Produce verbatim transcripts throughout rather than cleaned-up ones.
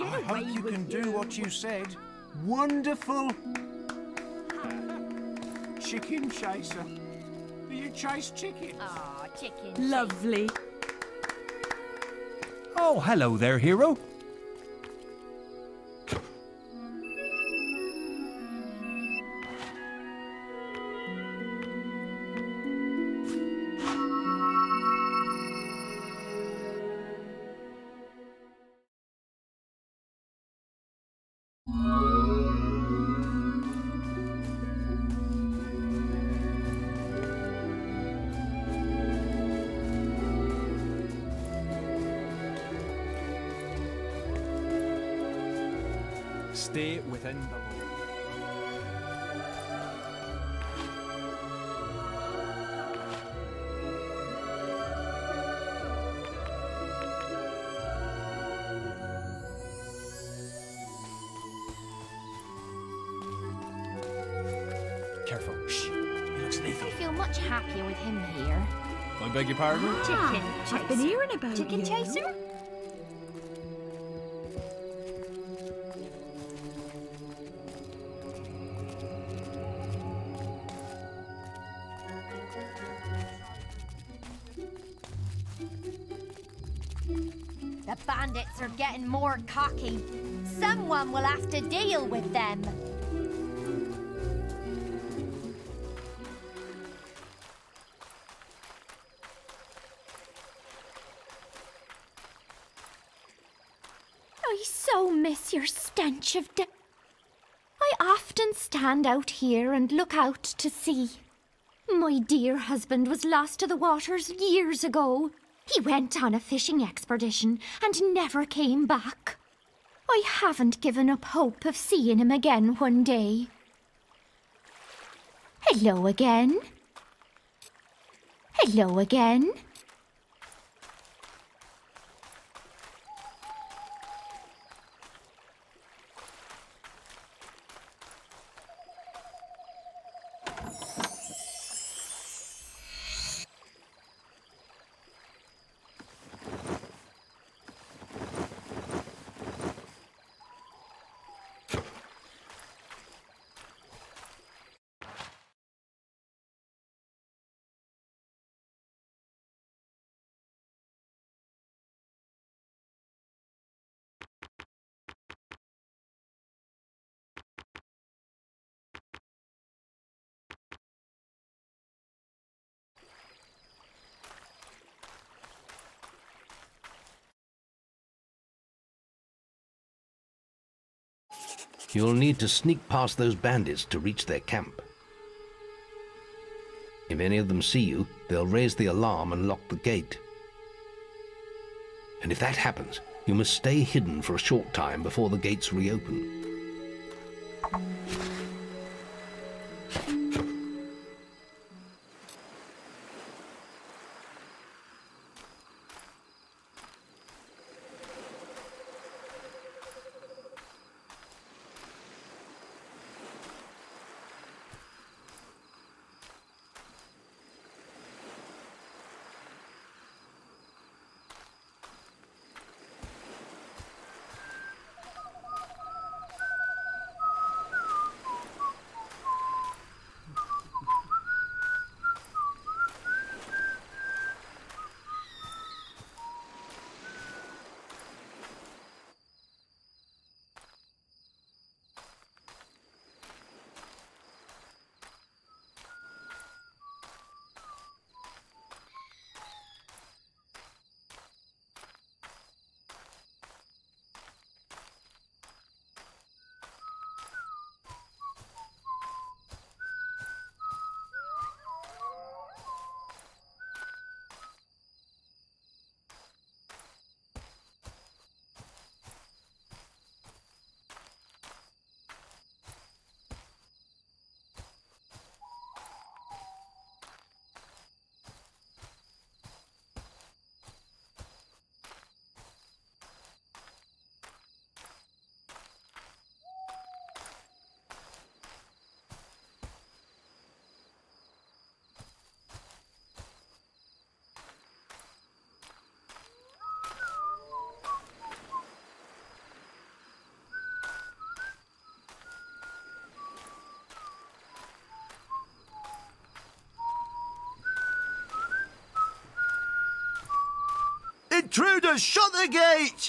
Get I away hope you with can you. do what you said. Wonderful. Chicken chaser. Do you chase chickens? Aw, chicken. Lovely. Oh, hello there, hero. Stay within the law. Careful. Shh. He looks lethal. I feel much happier with him here. I beg your pardon? Chicken chaser. I've been hearing about Chicken you. chaser? The bandits are getting more cocky. Someone will have to deal with them. I so miss your stench of death. I often stand out here and look out to sea. My dear husband was lost to the waters years ago. He went on a fishing expedition and never came back. I haven't given up hope of seeing him again one day. Hello again. Hello again. You'll need to sneak past those bandits to reach their camp. If any of them see you, they'll raise the alarm and lock the gate. And if that happens, you must stay hidden for a short time before the gates reopen. intruders! Shut the gate!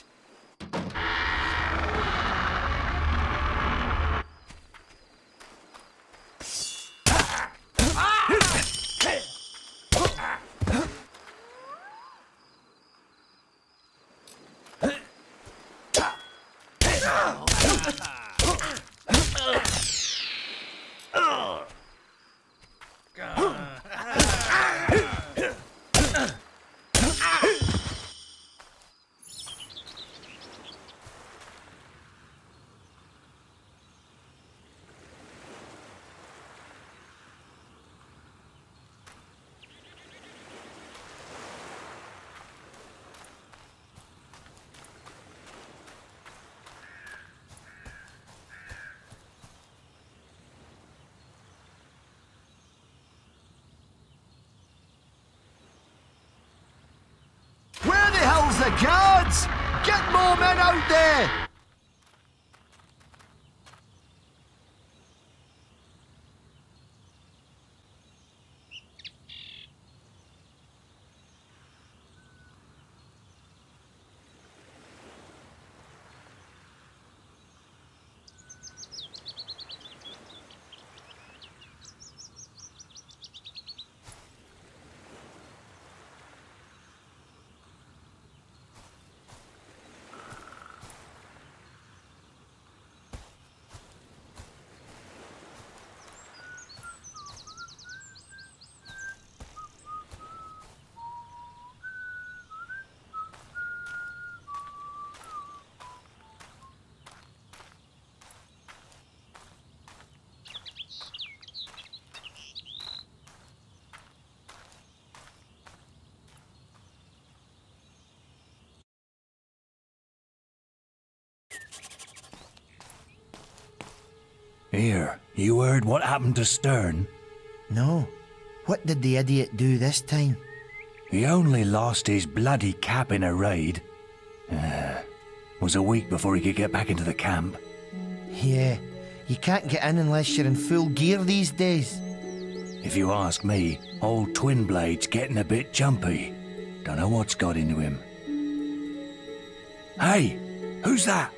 Where the hell's the guards? Get more men out there! Here, you heard what happened to Stern? No. What did the idiot do this time? He only lost his bloody cap in a raid. Uh, was a week before he could get back into the camp. Yeah, you can't get in unless you're in full gear these days. If you ask me, old Twin Blade's getting a bit jumpy. Don't know what's got into him. Hey, who's that?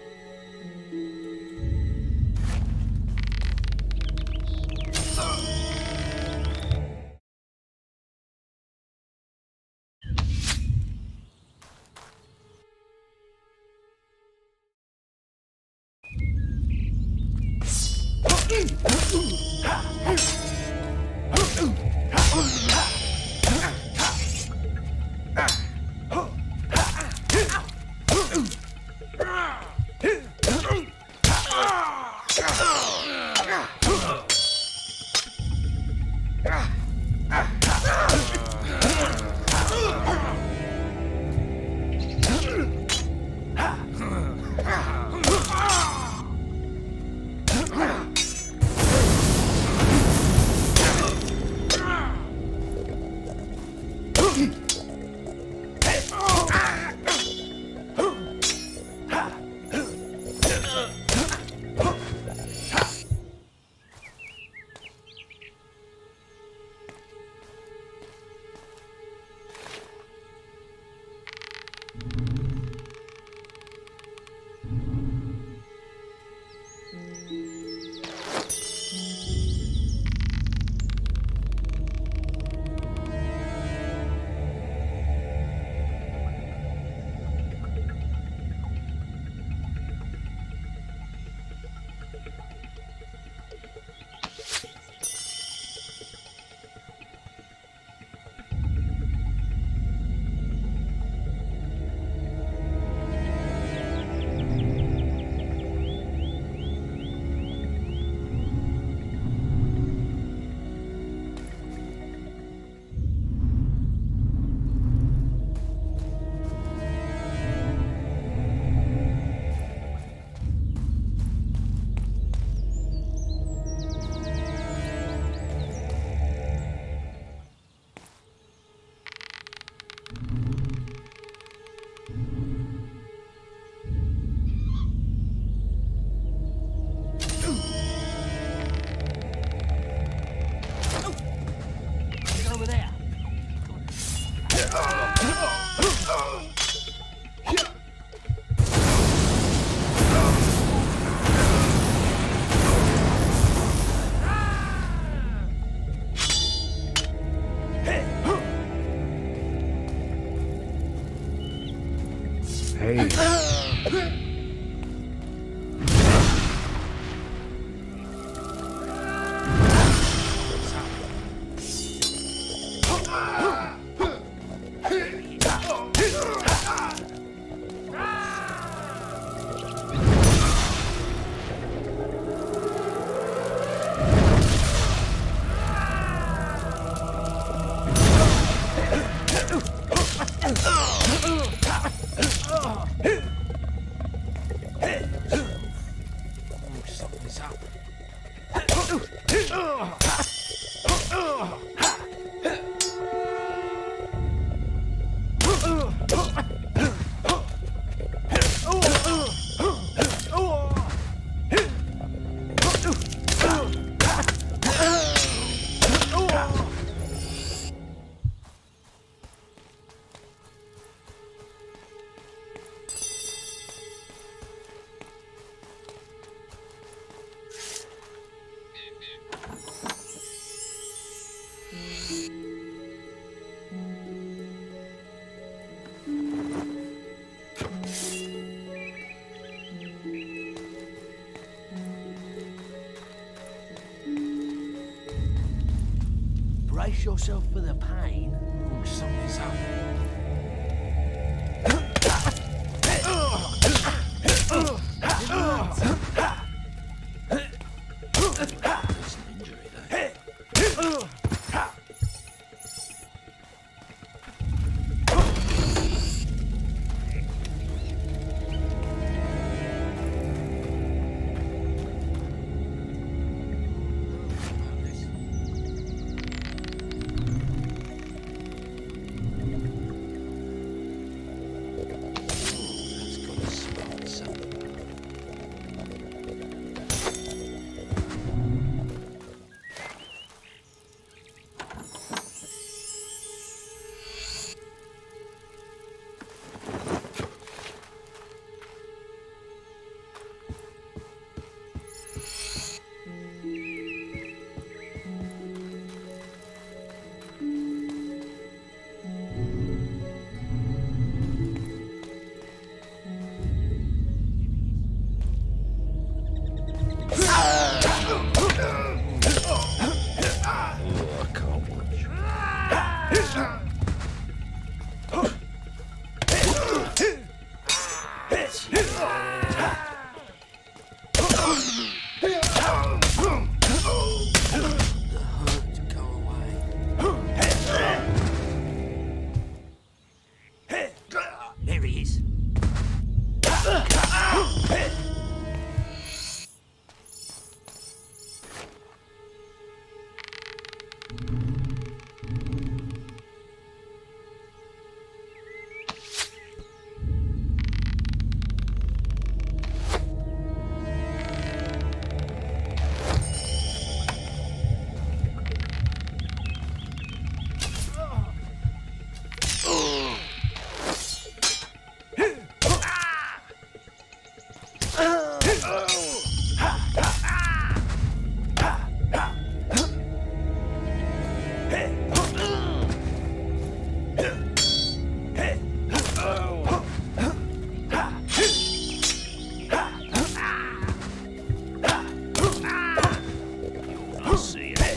Something's up. Brace yourself for the pain. Oh, something's up. There's an injury there. That's got to smell something. Oh, I can't watch. The hurt to go away. There he is. You'll see it.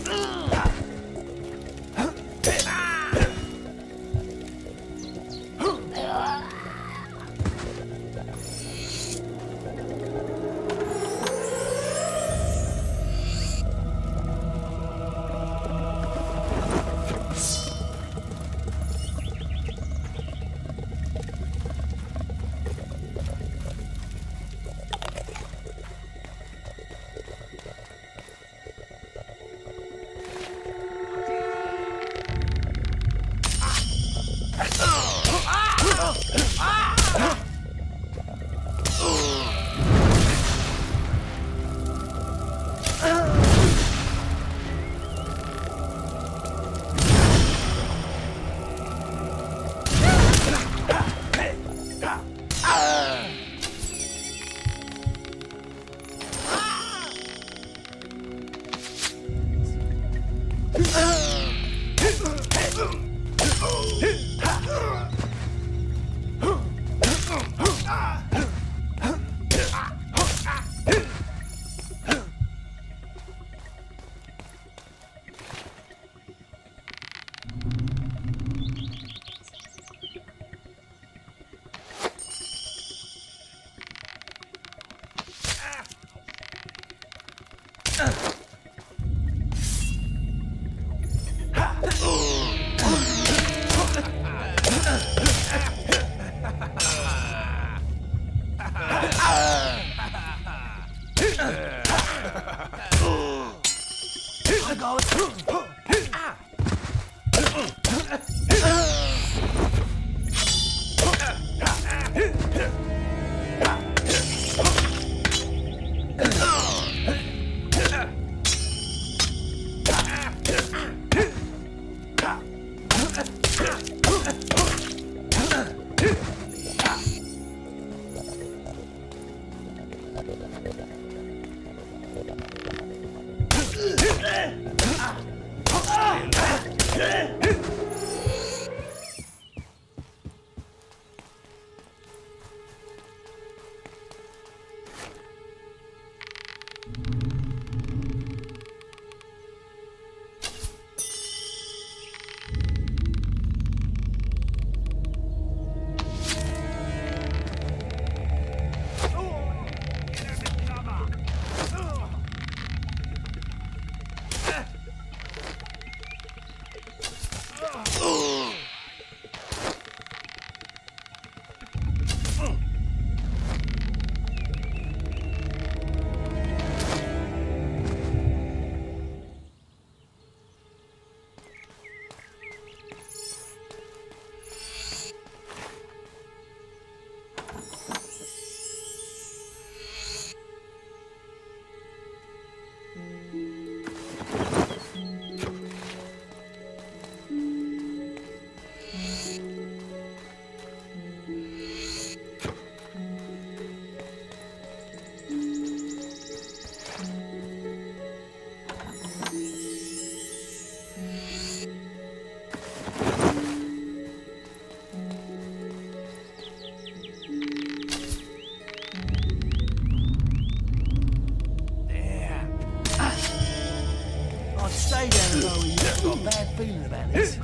Stay there, Chloe. You've got a bad feeling about this.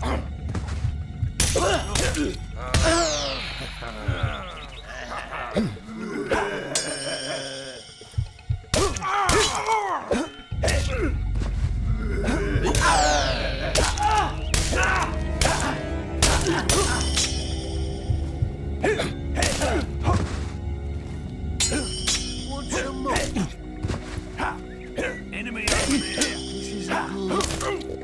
What's the matter? Enemy over there. This isn't good.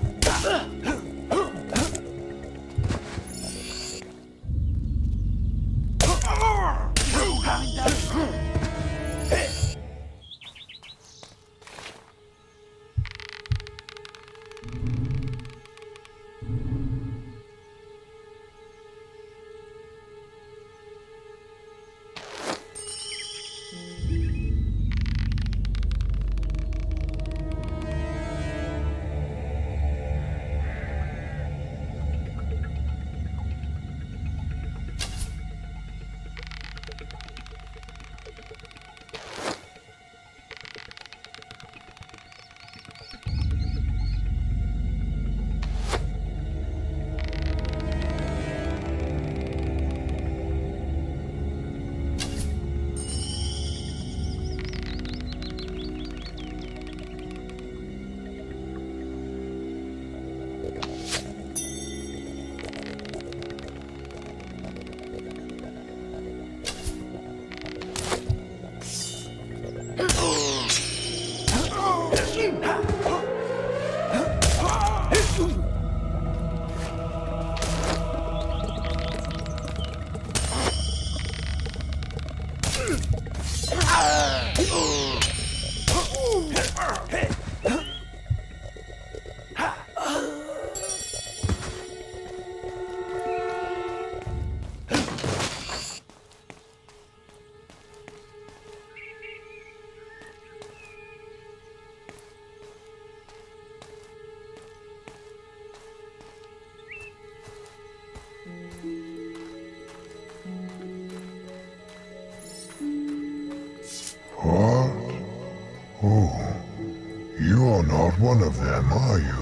What? Oh, you're not one of them, are you?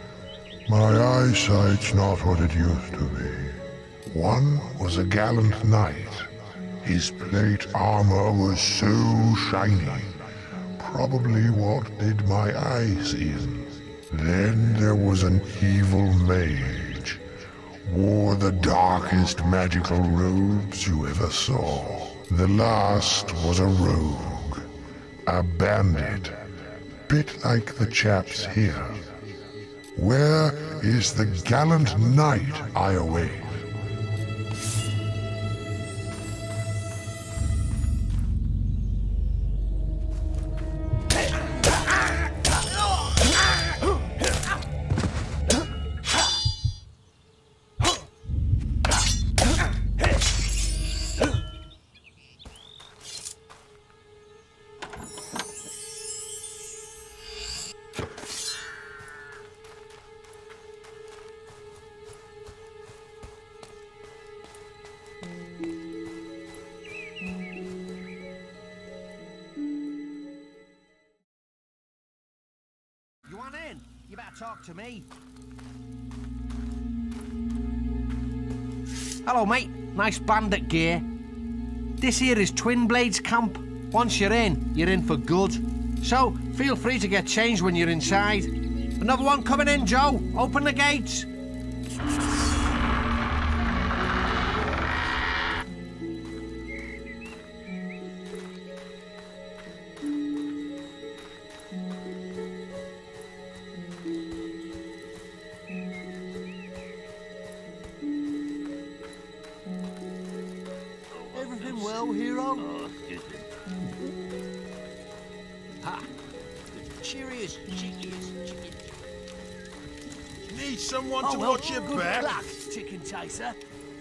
My eyesight's not what it used to be. One was a gallant knight. His plate armor was so shiny. Probably what did my eyes in. Then there was an evil mage. Wore the darkest magical robes you ever saw. The last was a rogue. A bandit. Bit like the chaps here. Where is the gallant knight I await? better talk to me. Hello, mate. Nice bandit gear. This here is Twin Blades Camp. Once you're in, you're in for good. So, feel free to get changed when you're inside. Another one coming in, Joe. Open the gates. Everything well, hero? Oh, excuse me. Ha! Cheerios, chickies, chicken. Need someone Oh, to well, watch your good back? luck, chicken chaser.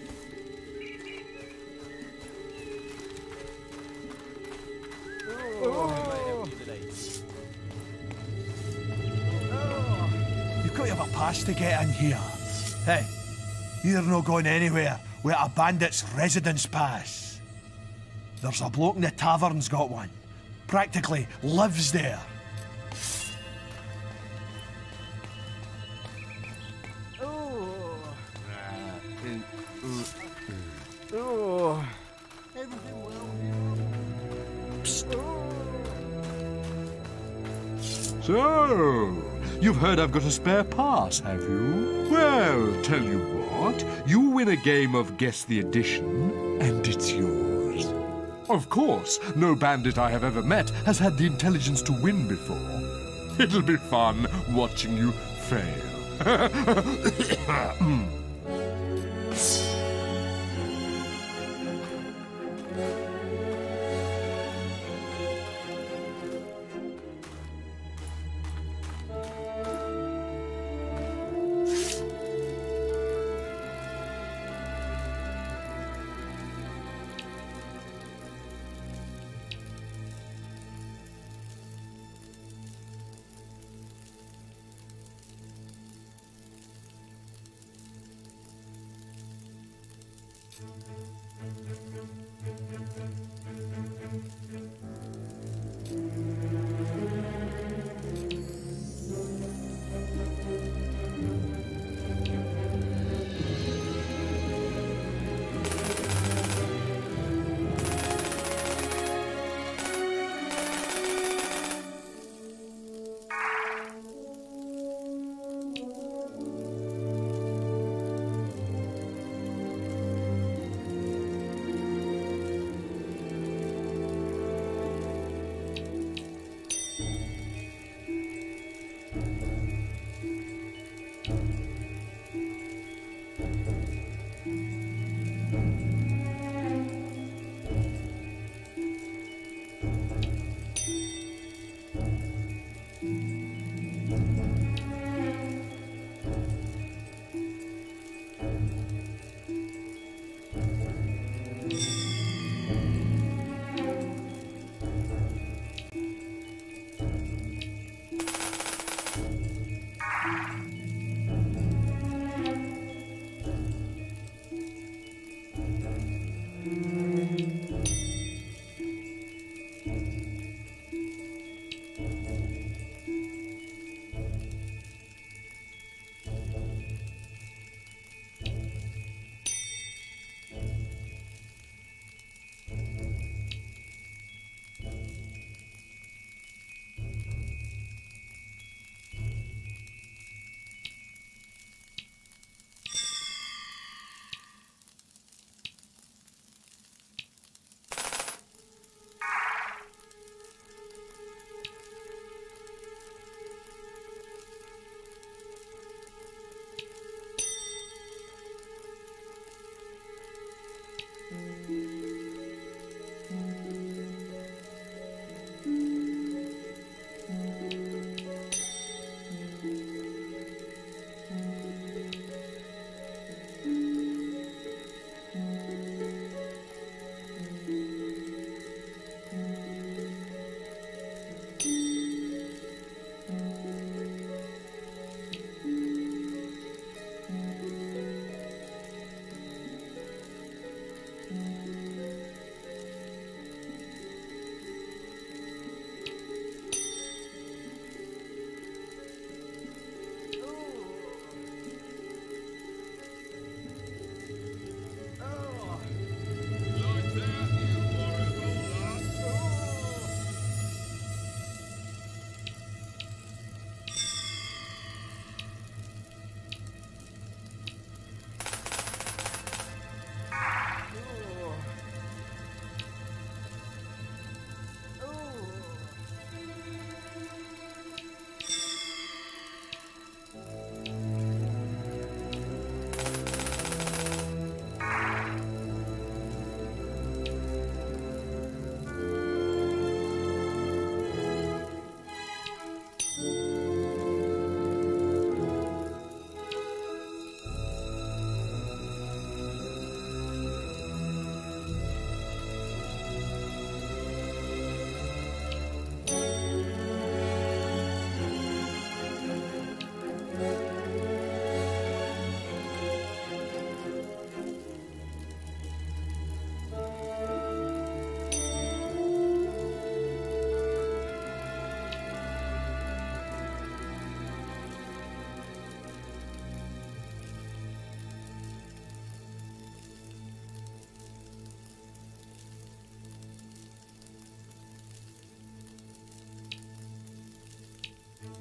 You've got to have a pass to get in here. Hey, you're not going anywhere without a bandit's residence pass. There's a bloke in the tavern's got one. Practically lives there. Everything well, hero? So, you've heard I've got a spare pass, have you? Well, tell you what, you win a game of Guess the Edition, and it's yours. Of course, no bandit I have ever met has had the intelligence to win before. It'll be fun watching you fail.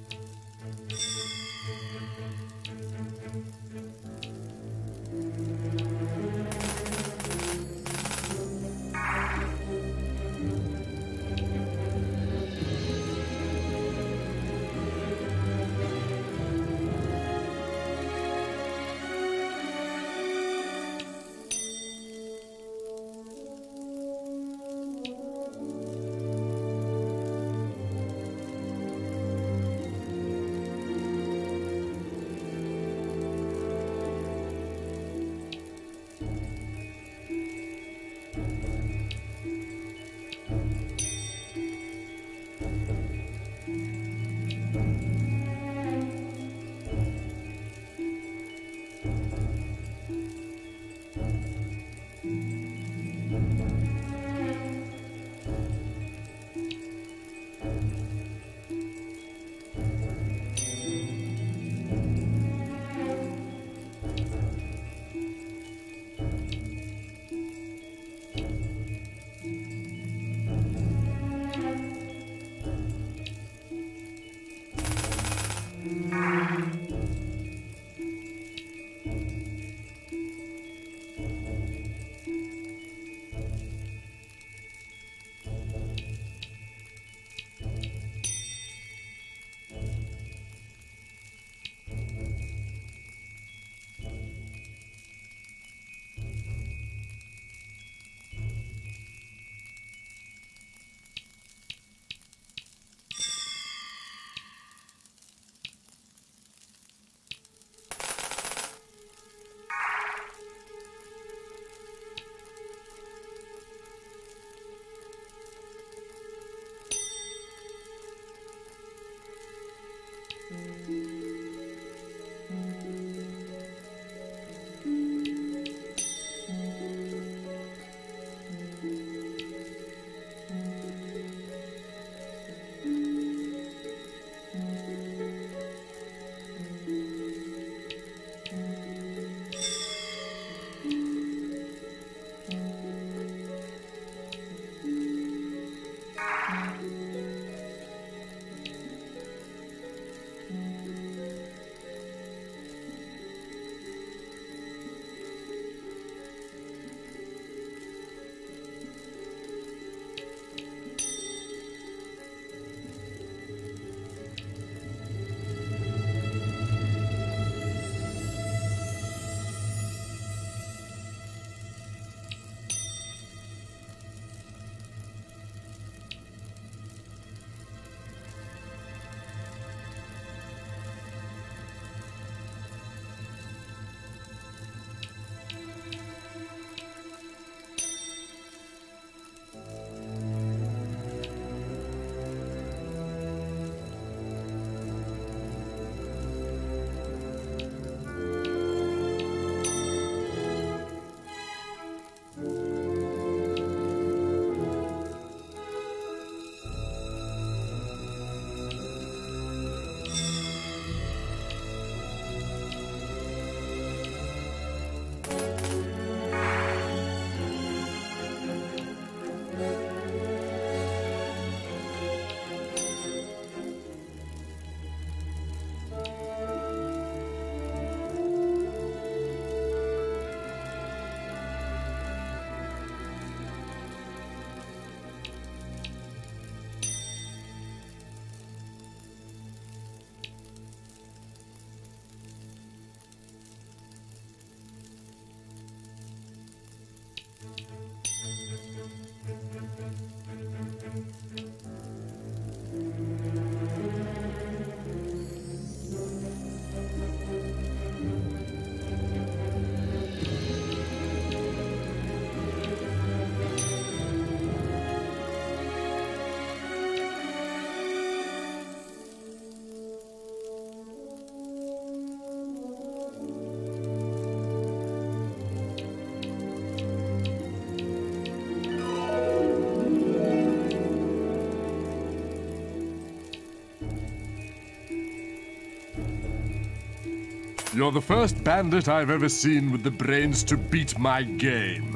You're the first bandit I've ever seen with the brains to beat my game.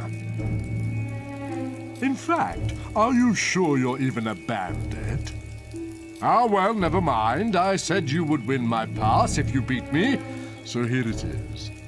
In fact, are you sure you're even a bandit? Ah, well, never mind. I said you would win my pass if you beat me, so here it is.